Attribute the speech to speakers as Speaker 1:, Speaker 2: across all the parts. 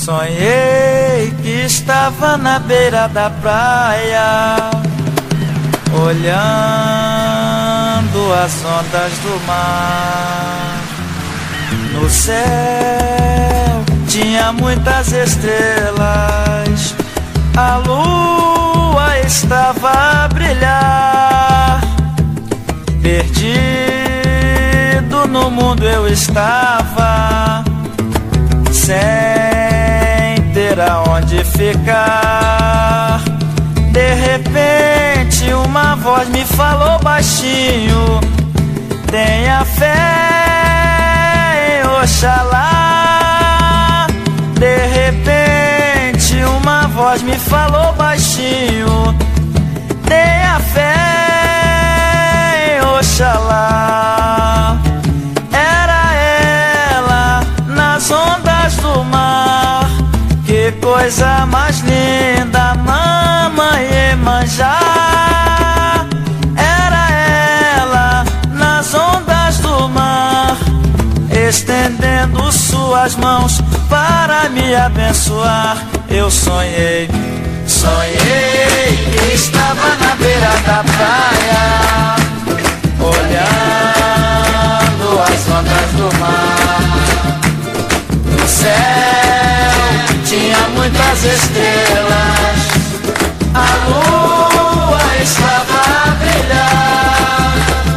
Speaker 1: Sonhei que estava na beira da praia, olhando as ondas do mar. No céu tinha muitas estrelas, a lua estava a brilhar. Perdido no mundo eu estava, sem ter aonde ficar. De repente uma voz me falou baixinho: tenha fé em Oxalá. De repente uma voz me falou baixinho: tenha fé em Oxalá. Era ela nas ondas do mar, que coisa mais linda, mamãe Iemanjá. Era ela nas ondas do mar, estendendo suas mãos para me abençoar. Eu sonhei que estava na beira da praia, olhando as ondas do mar. No céu tinha muitas estrelas, a lua estava a brilhar.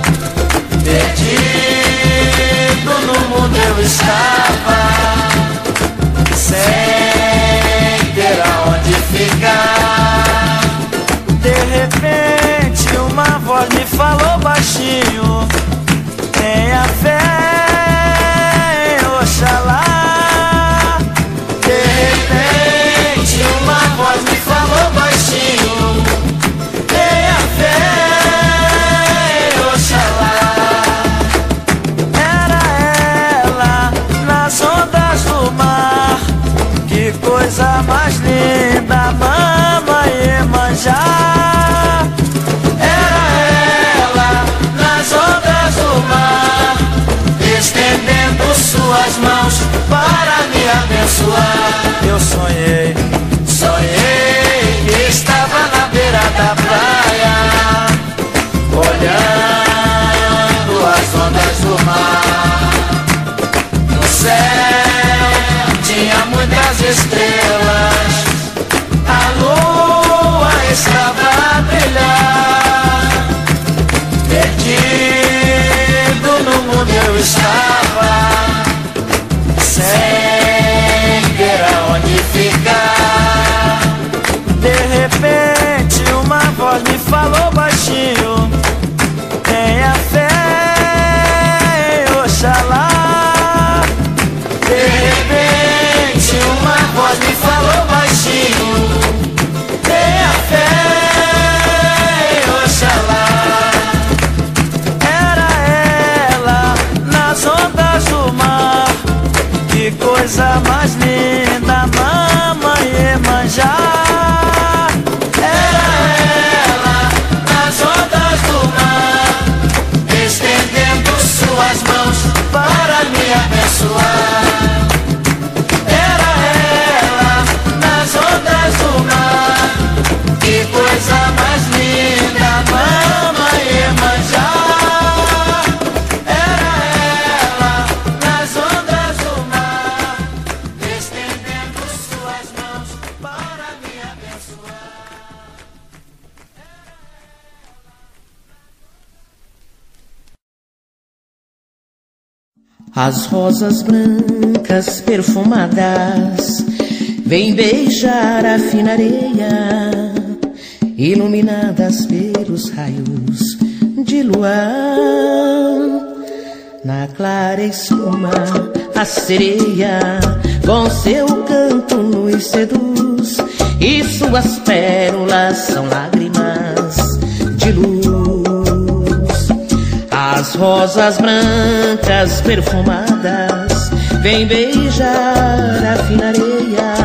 Speaker 1: Perdido no mundo eu estava, sem ter aonde ficar. De repente uma voz me falou baixinho: tenha fé em Oxalá. De repente uma voz me falou baixinho: tenha fé em Oxalá. Era ela nas ondas do mar, que coisa mais linda, mamãe Iemanjá. Era ela nas ondas do mar, estendendo suas mãos para me abençoar. Eu sonhei que estava na beira da praia, olhando as ondas do mar. No céu tinha muitas estrelas, a lua estava a brilhar. Perdido no mundo eu estava, sem ter aonde ficar. De repente uma voz me falou baixinho: tenha fé em Oxalá. De repente uma voz me falou baixinho: tenha fé em Oxalá. Era ela nas ondas do mar, que coisa mais linda, mamãe Iemanjá. Era ela nas ondas do mar, estendendo suas mãos para me abençoar. Era ela nas ondas do mar, que coisa mais linda, mamãe Iemanjá. Era ela nas ondas do mar, estendendo suas mãos para me abençoar.
Speaker 2: As rosas brancas perfumadas vêm beijar a fina areia, iluminadas pelos raios de luar. Na clara espuma a sereia com seu canto nos seduz, e suas pérolas são lágrimas de luz. As rosas brancas perfumadas vêm beijar a fina areia,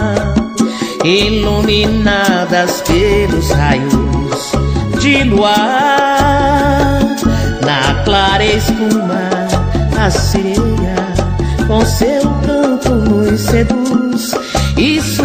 Speaker 2: iluminadas pelos raios de luar. Na clara espuma a sereia com seu canto nos seduz,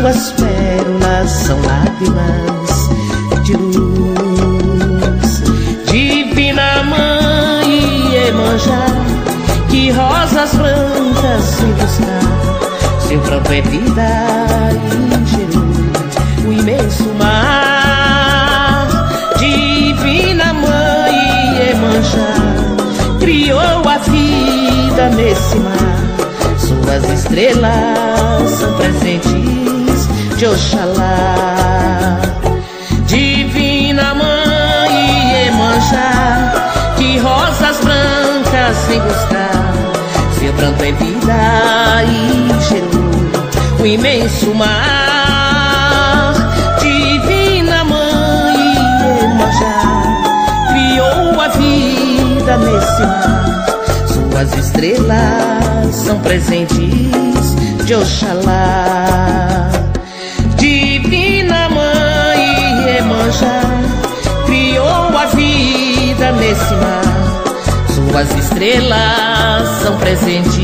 Speaker 2: suas pérolas são lágrimas de luz. Divina Mãe Iemanjá, que rosas brancas vem buscar, seu pranto é vida e gerou o imenso mar. Divina Mãe Iemanjá, criou a vida nesse mar, suas estrelas são presentes de Oxalá. Divina Mãe Iemanjá, que rosas brancas vem buscar, seu pranto é vida e gerou o imenso mar. Divina Mãe Iemanjá, criou a vida nesse mar, suas estrelas são presentes de Oxalá. Divina Mãe Iemanjá, criou a vida nesse mar, suas estrelas são presentes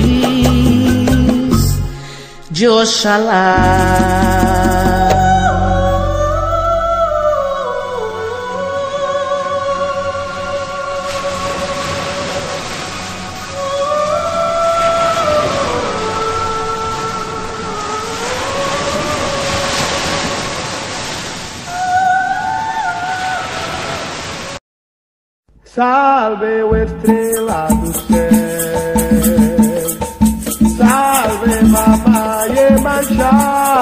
Speaker 2: de Oxalá.
Speaker 3: Salve, o estrela do céu, salve, mamãe Iemanjá,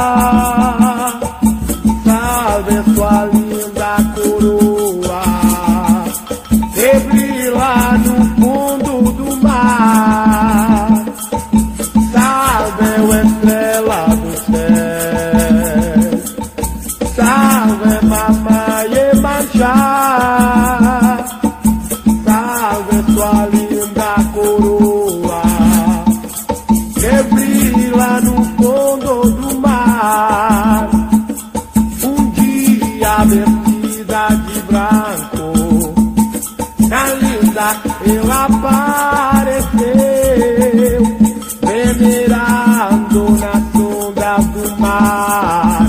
Speaker 3: salve sua linda coroa, que brilha no fundo do mar. Salve, o estrela do céu, salve, mamãe Iemanjá, sua linda coroa, que brilha no fundo do mar. Um dia vestida de branco, na linda ela apareceu, venerando na sombra do mar,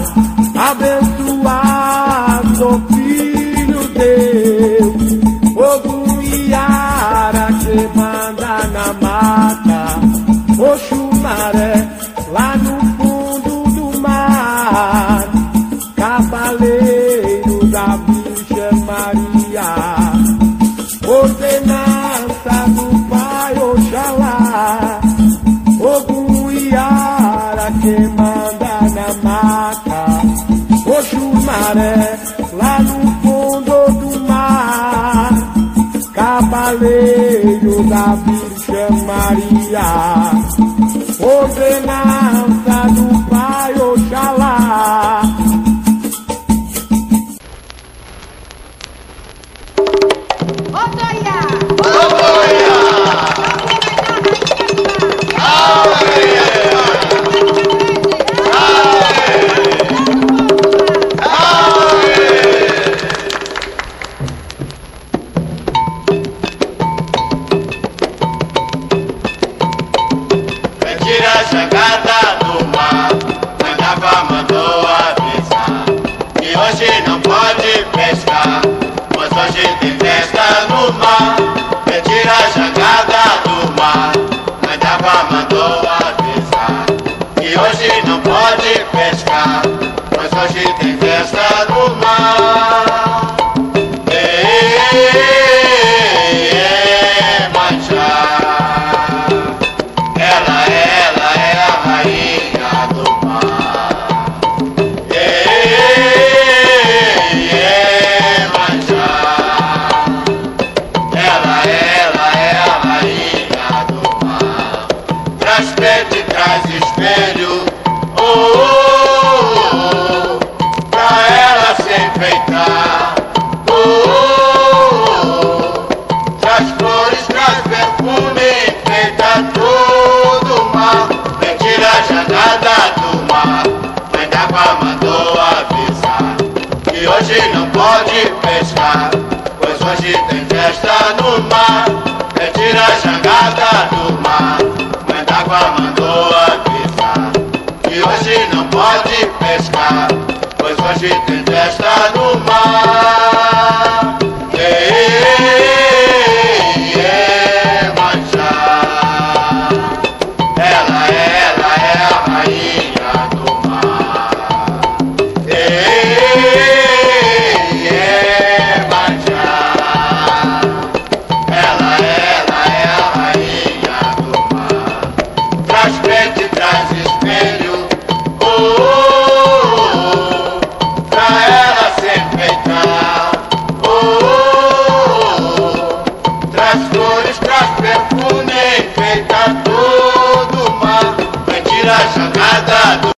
Speaker 3: abençoado o Filho Deus. Que manda na mata, Oxumaré, lá no fundo do mar, cavaleiro da Virgem Maria, ordenança do Pai Oxalá, Ogum Iara, que manda na mata, Oxumaré, lá no fundo do mar, cavaleiro da Virgem Maria, ordenança do Pai Oxalá.
Speaker 4: Chegada do mar, Mandava mandou avisar que hoje não pode pescar, pois hoje tem festa no mar. Retira a jangada do mar, Mandava mandou avisar que hoje não pode pescar, pois hoje tem festa no mar. Espelho, pra ela se enfeitar, traz flores, traz perfume, enfeita todo o mar. Retira a jangada do mar, Mandava mandou avisar que hoje não pode pescar, pois hoje tem festa no mar. Retira a jangada do mar, Mandava mandou avisar que hoje não pode pescar. traz flores, traz perfume, enfeita todo o mar, vem tirar a jangada do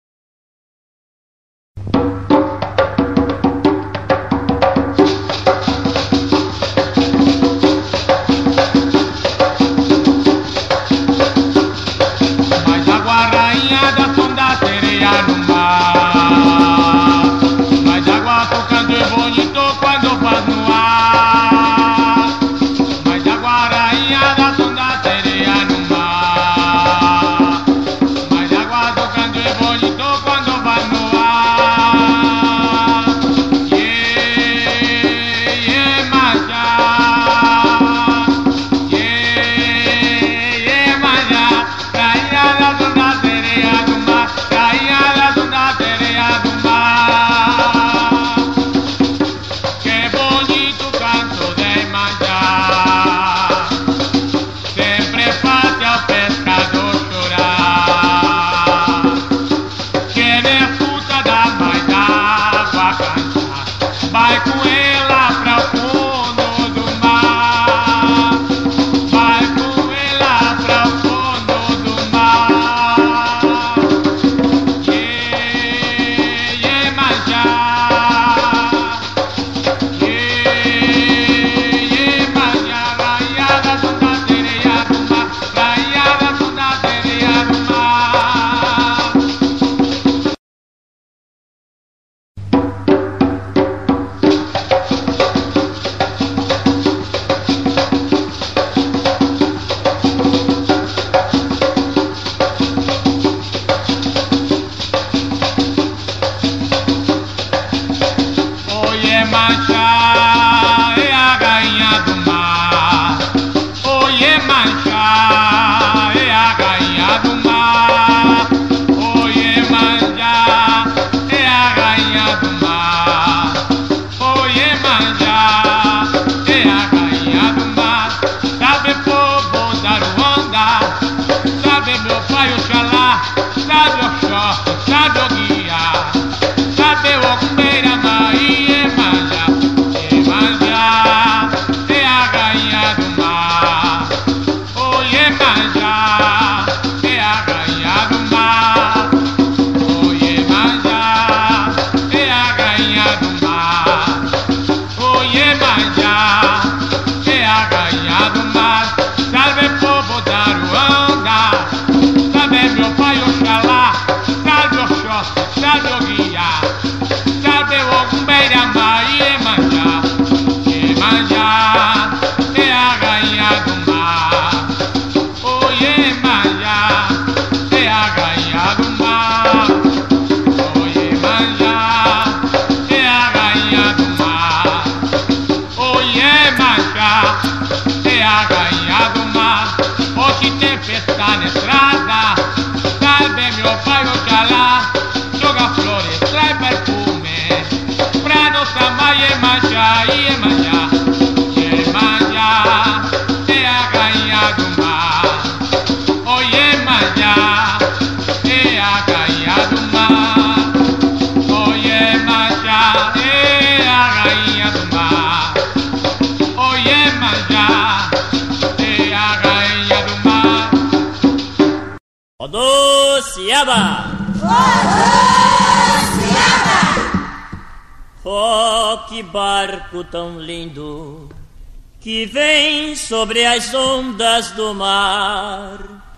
Speaker 1: Oh, que barco tão lindo que vem sobre as ondas do mar.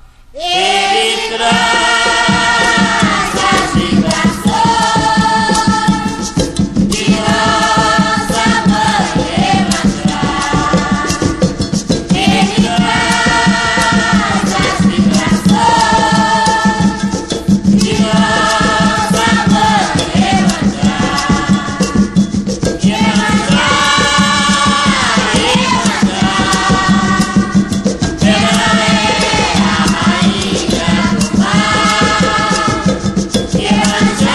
Speaker 1: Ele traz as vibrações de nossa mãe Iemanjá. Ele traz as vibrações de nossa mãe Iemanjá. Iemanjá, Iemanjá, ela é a rainha do mar. Iemanjá,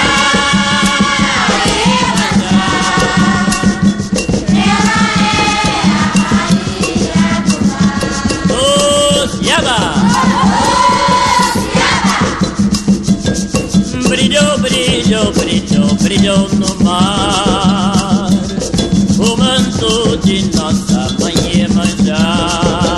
Speaker 1: Iemanjá, ela é a rainha do mar. Osiaba, brilhou, brilhou, brilhou, brilhou no mar o manto de nossa mãe Iemanjá.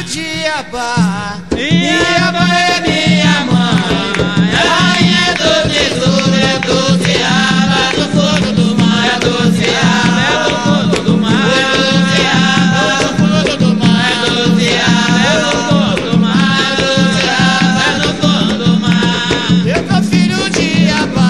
Speaker 5: de Iabá. Iabá é minha mãe, a rainha do tesouro, é doceaba do fundo do mar, é doceaba do fundo do mar, é doceaba do fundo do mar, é doceaba do fundo do mar, é doceaba do fundo do mar. Eu sou filho de Iabá.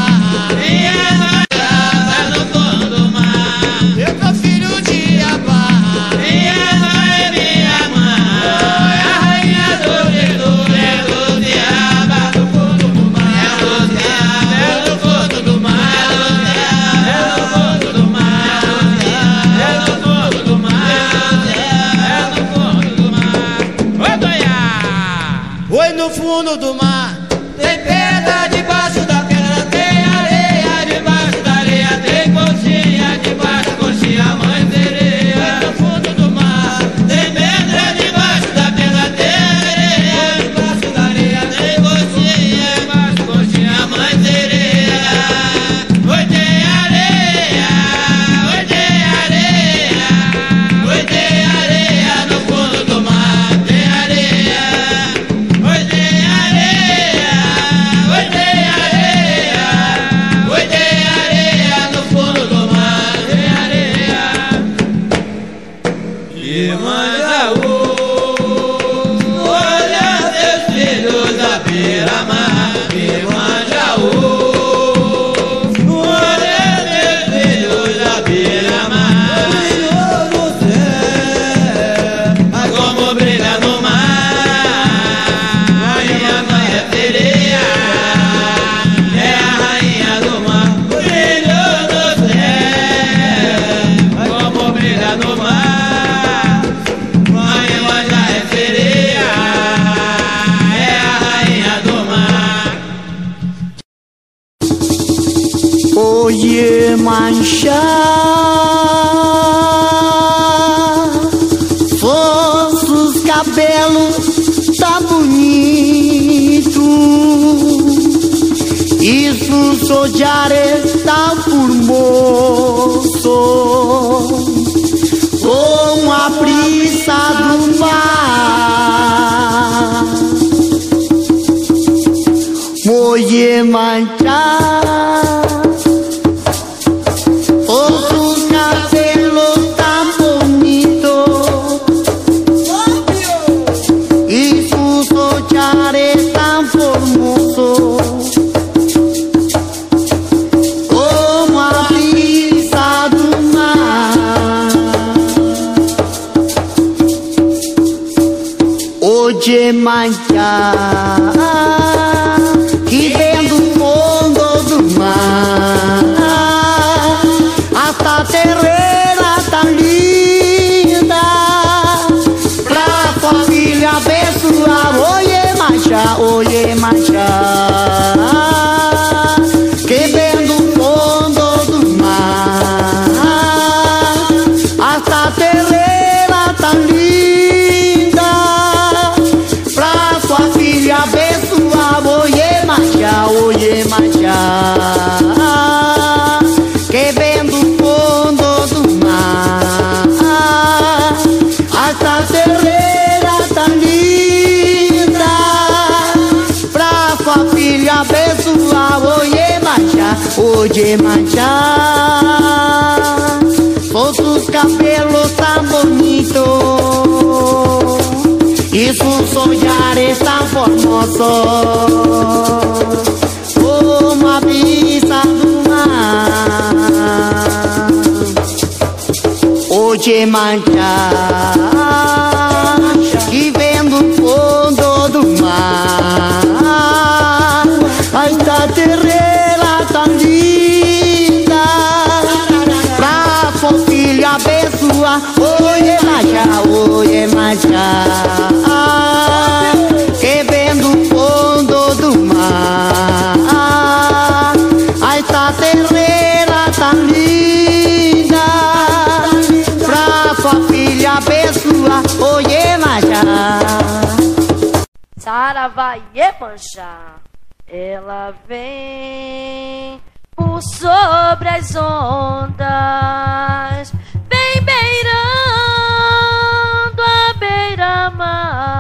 Speaker 5: Iabá do fundo do mar. Eu sou filho de Iabá. Iabá é minha mãe, a rainha do tesouro, é doceaba do fundo do mar, é doceaba do fundo do mar, é doceaba do fundo do mar, é do fundo do mar, é do fundo do mar. Oi, Doia! Oi, no fundo do mar tem pedra, debaixo da pedra tem areia, debaixo da areia tem coxinha, debaixo da coxinha mãe sereia. No fundo do mar tem pedra, debaixo da pedra tem areia, debaixo da areia tem coxinha, debaixo da coxinha mãe sereia. Oi, tem areia, oi, tem areia, oi, tem areia no fundo do mar, tem areia. Oi, tem areia, oi, tem areia, oi, tem areia no fundo do mar, tem areia. Iemanjá-ô, olha teus filhos da beira-mar. Iemanjá-ô, olha teus filhos da beira-mar. Brilhou no céu, como brilha no mar. Minha mãe é sereia, é a rainha do mar. Brilhou no céu, como brilha no mar. Mãe Iemanjá é sereia, é a rainha do mar.
Speaker 6: O Iemanjá, os cabelos tá bonito, isso sou de areia tá formoso, com a brisa do mar. O Iemanjá, os cabelos tá bonito, isso sou de areia tá formoso, como a brisa do mar. O Iemanjá, que vem do fundo do mar, essa terreira tá linda, pra sua filha abençoar. O Iemanjá, o Iemanjá, que vem do fundo do mar, essa terreira tá linda, pra sua filha abençoar. O Iemanjá, o Iemanjá, que vem do fundo do mar, essa terreira tá linda, pra sua filha abençoar. O Iemanjá, o Iemanjá, outros cabelos tá bonito, isso sou de areia tá formoso, como a brisa do mar. O Iemanjá, que vem do fundo do mar, esta terreira tá linda, pra sua filha abençoar. O Iemanjá, o Iemanjá, que vem do fundo do mar, esta terreira tá linda, pra sua filha abençoar. O Iemanjá.
Speaker 7: Saravá Iemanjá, ela vem por sobre as ondas, vem beirando a beira-mar.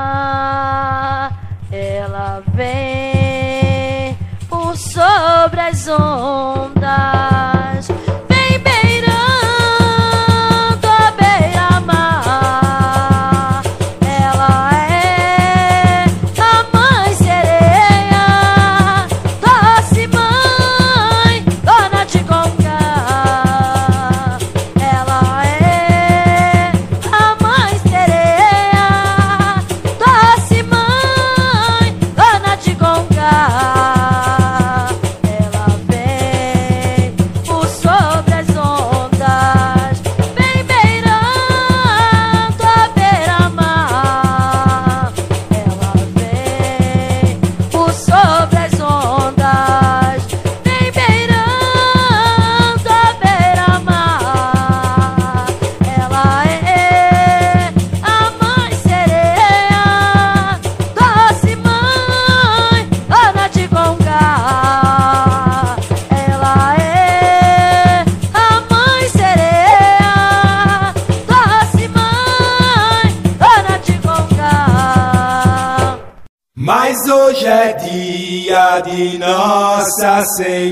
Speaker 3: Mas hoje é dia de Nossa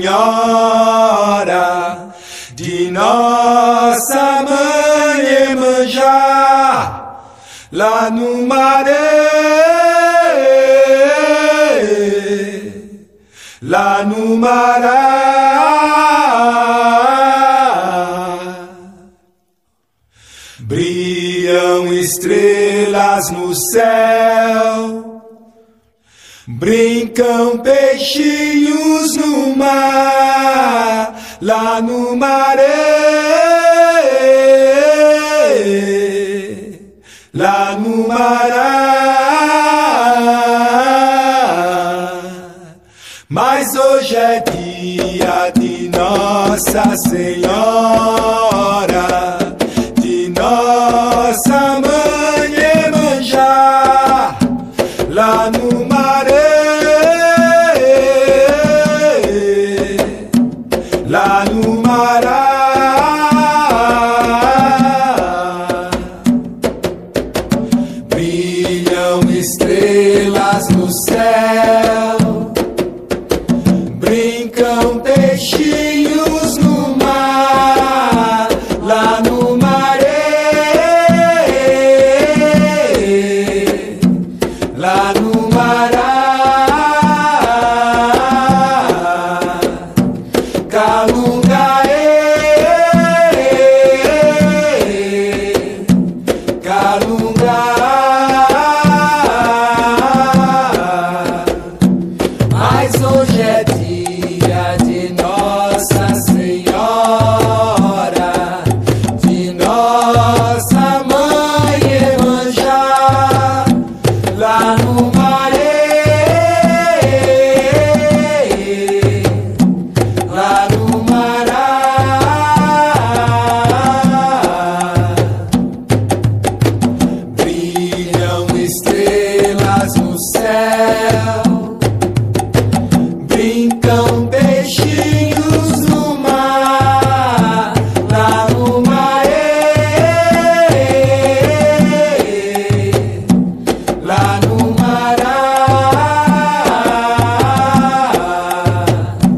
Speaker 3: Senhora, de Nossa Mãe Iemanjá, lá no Maré, lá no Mará. Brilham estrelas no céu, brincam peixinhos no mar, lá no Maré, lá no Mará. Mas hoje é dia de Nossa Senhora, de Nossa Mãe Iemanjá, lá no Maré, lá no Mará. Brilham estrelas no céu, brincam peixinhos no mar, lá no Maré, lá no Mará. Calungaê, Calungá. Mas hoje é dia de Nossa Senhora, de Nossa Mãe Iemanjá, lá no Maré, lá no Mará. Brilham estrelas no céu, brincam peixinhos no mar, lá no Maré, lá no Mará.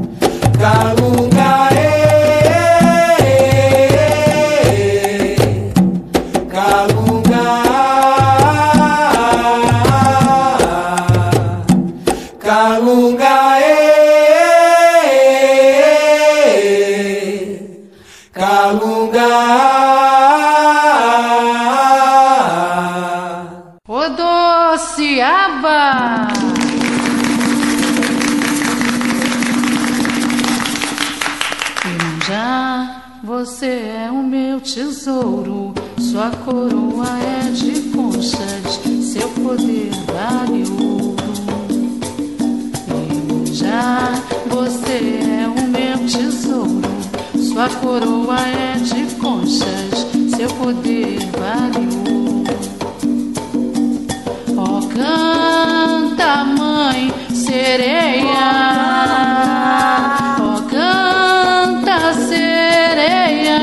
Speaker 3: Calungaê, Calungá. Calungaê, Calungá.
Speaker 2: Ô Dociaba! Iemanjá, você é o meu tesouro, sua coroa é de conchas, seu poder vale ouro. Iemanjá, você é o meu tesouro, sua coroa é de conchas, seu poder vale ouro. Ó, canta, mãe sereia, ó, canta, sereia,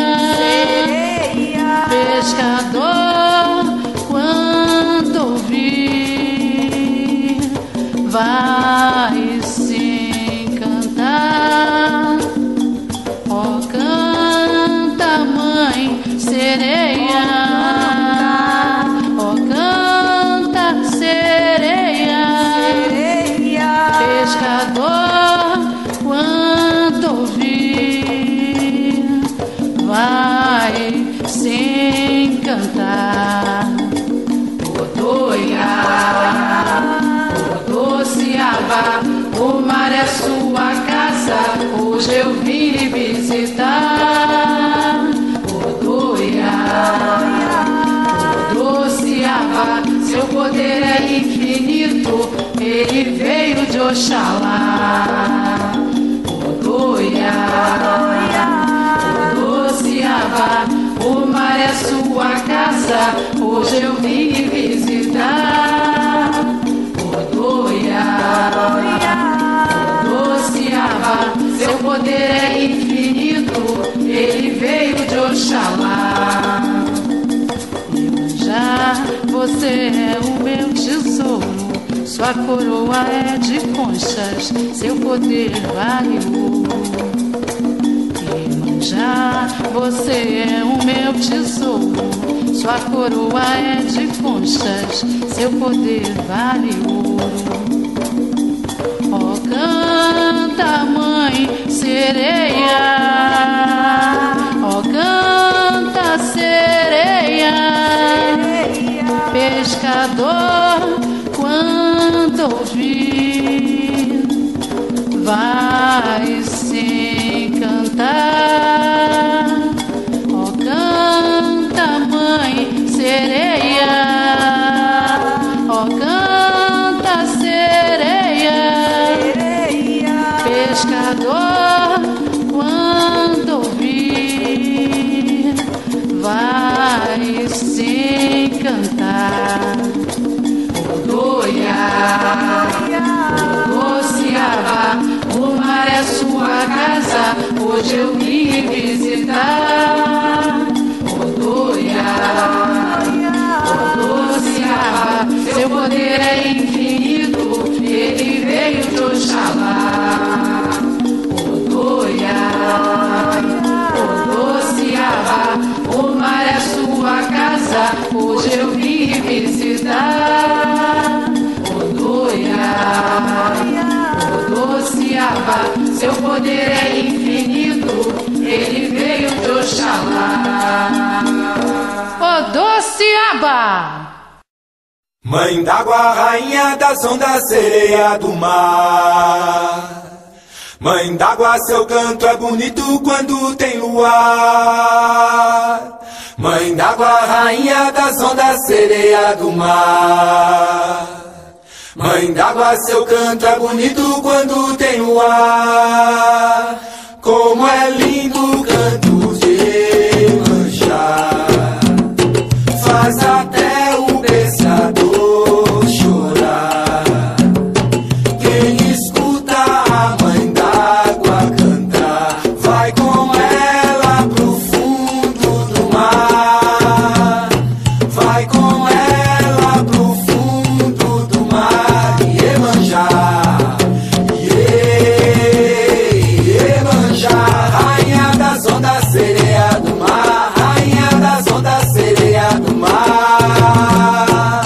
Speaker 2: pescador, quando ouvir, vai se encantar. Ó, canta, mãe sereia, ó, canta, sereia, pescador, quando ouvir, vai se encantar. Dociaba, o mar é sua casa, hoje eu vim lhe visitar. Dociaba, seu poder é infinito, ele veio de Oxalá. Dociaba, o mar é sua casa, hoje eu vim lhe visitar. Dociaba, seu poder é infinito, ele veio de Oxalá. Iemanjá, você é o meu tesouro, sua coroa é de conchas, seu poder vale ouro. Iemanjá, você é o meu tesouro, sua coroa é de conchas, seu poder vale ouro. Ó, canta, mãe sereia, ó, canta, sereia, pescador, quando ouvir, vai se encantar. Ó, canta, mãe sereia, ó, canta, sereia, pescador, quando ouvir, vai se encantar. Odociava, o mar é sua casa, hoje eu vim visitar. Odociava, seu poder é infinito, ele veio de Oxalá. Odociava, o mar é sua casa, hoje eu vim visitar. Odociava, seu poder é infinito, ele veio de Oxalá. Odociaba!
Speaker 3: Mãe d'água, rainha das ondas, sereia do mar. Mãe d'água, seu canto é bonito quando tem luar. Mãe d'água, rainha das ondas, sereia do mar. Mãe d'água, seu canto é bonito quando tem luar. Como é lindo o canto de Iemanjá, faz até o pescador chorar. Quem escuta a mãe d'água cantar, vai com ela pro fundo do mar. Vai com ela pro fundo do mar. Iemanjá, Iemanjá, rainha das ondas, sereia do mar. Rainha das ondas, sereia do mar.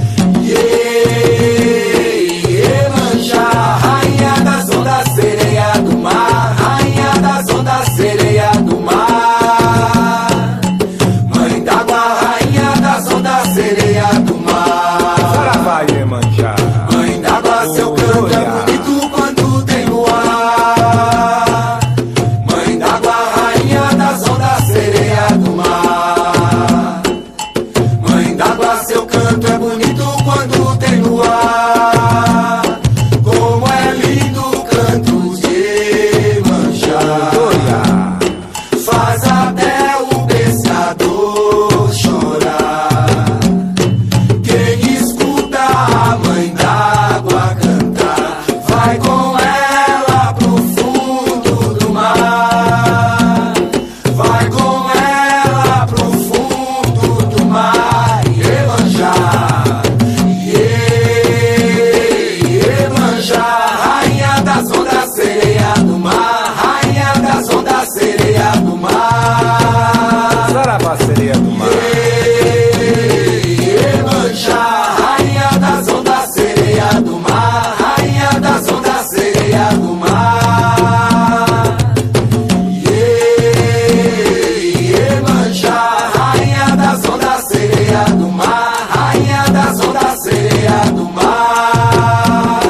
Speaker 3: Iemanjá, rainha das ondas, sereia do mar. Rainha das ondas, sereia do mar. Mãe d'água, rainha das ondas, sereia do mar.
Speaker 8: Saravá, Iemanjá.
Speaker 3: Mãe d'água, seu canto é bonito quando tem luar. Mãe d'água, rainha das ondas, sereia do mar. Mãe d'água, seu canto é bonito quando tem luar. Como é lindo o canto de Iemanjá, faz até o pescador chorar. Quem escuta a mãe d'água cantar, vai com ela pro fundo do mar. Vai com ela pro fundo do mar. Iemanjá, Iemanjá, rainha das ondas, sereia do mar. Rainha das ondas, sereia do mar.
Speaker 8: Saravá, sereia do mar.
Speaker 3: Iemanjá, rainha das ondas, sereia do mar. Rainha das ondas, sereia do mar. Iemanjá, rainha das ondas, sereia do mar. Rainha das ondas, sereia do mar.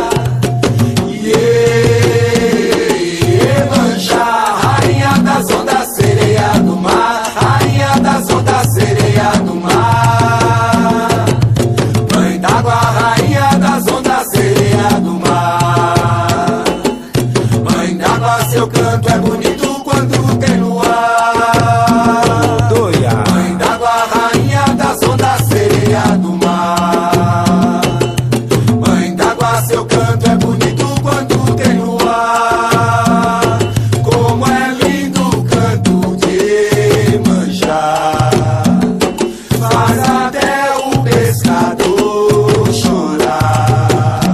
Speaker 3: Iemanjá, rainha das ondas, sereia do mar. Rainha das ondas, sereia do mar. Mãe d'água, rainha das ondas, sereia do mar. Mãe d'água, seu canto é bonito quando tem luar. Mãe d'água, rainha das ondas, sereia do mar. Mãe d'água, seu canto é bonito quando tem luar. Como é lindo o canto de Iemanjá, faz até o pescador chorar.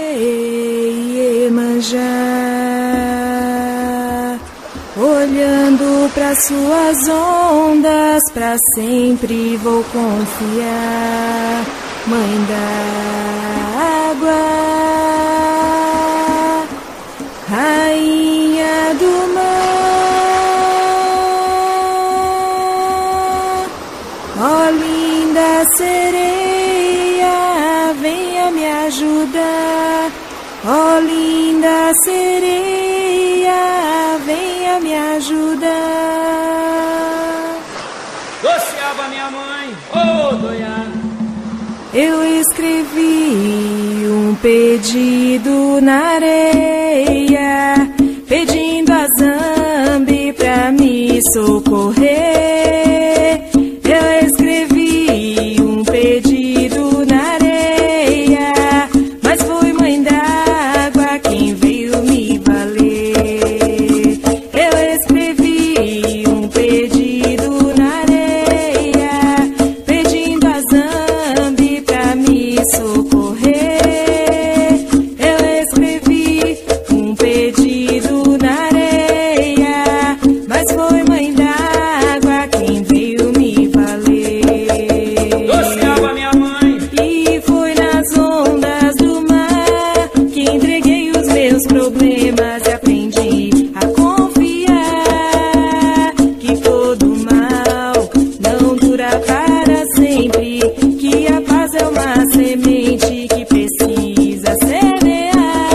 Speaker 9: Iemanjá, olhando para suas ondas, para sempre vou confiar. Mãe d'água, rainha do mar, ó linda sereia, venha me ajudar. Ó linda sereia, venha me ajudar.
Speaker 5: Doceaba minha mãe, ô doiada.
Speaker 9: Eu escrevi um pedido na areia, pedindo a Zambi pra me socorrer. Eu escrevi um pedido na areia, mas foi mãe d'água quem veio me valer. Eu escrevi um pedido na areia, pedindo a Zambi pra me socorrer. Eu escrevi um pedido na areia, mas foi mãe d'água quem veio me valer.
Speaker 5: Doceaba minha mãe.
Speaker 9: E foi nas ondas do mar que entreguei os meus problemas e aprendi a confiar que todo mal não dura para sempre, que a paz é uma semente que precisa semear.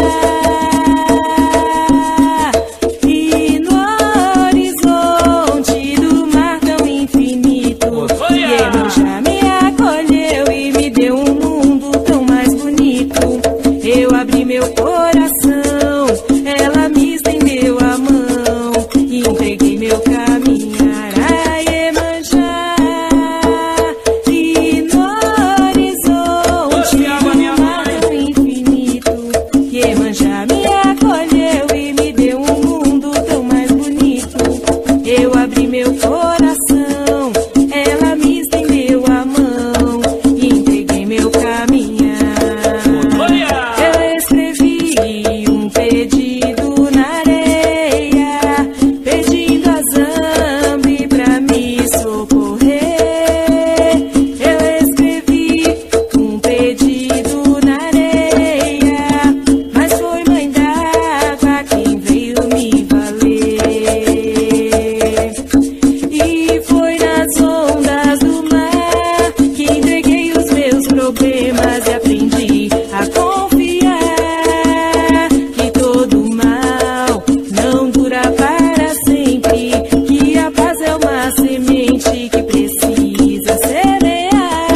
Speaker 9: E no horizonte do mar tão infinito, Iemanjá me acolheu e me deu um mundo tão mais bonito. Eu abri meu coração, ela me estendeu a mão e entreguei meu caminhar a Iemanjá. E no horizonte do mar tão infinito, Iemanjá me acolheu e me deu um mundo tão mais bonito. Eu abri meu coração, ela me estendeu a mão e entreguei meu caminhar. Eu escrevi um pedido na areia, pedindo a Zambi pra me socorrer. Eu escrevi um pedido na areia, mas foi mãe d'água quem veio me valer. E foi nas ondas do mar que entreguei os meus problemas e aprendi a confiar que todo mal não dura para sempre, que a paz é uma semente que precisa semear.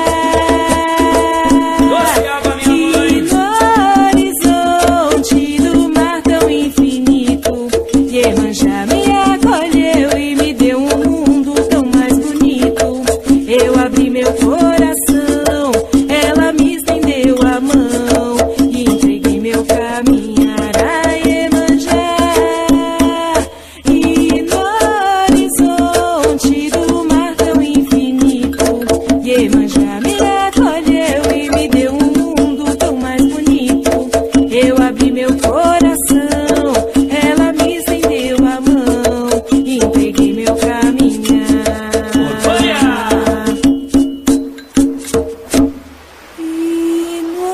Speaker 5: Doceaba minha mãe.
Speaker 9: E no horizonte do mar tão infinito, Iemanjá me acolheu e me deu um mundo tão mais bonito. Eu abri meu coração, ela me estendeu a mão e entreguei meu caminhar a Iemanjá. E no horizonte do mar tão infinito, Iemanjá me acolheu e me deu um mundo tão mais bonito. Eu abri meu coração, ela me estendeu a mão e entreguei meu caminhar. E no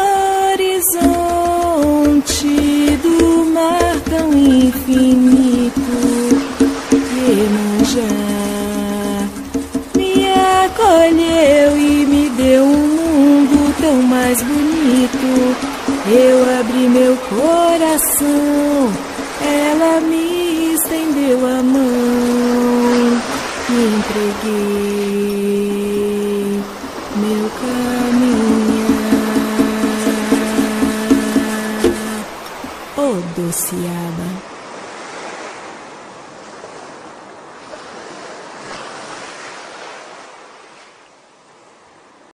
Speaker 9: horizonte do mar tão infinito, Iemanjá me acolheu e me deu um mundo tão mais bonito. Eu abri meu coração, ela me estendeu a mão e entreguei meu caminhar. Oh, doceaba.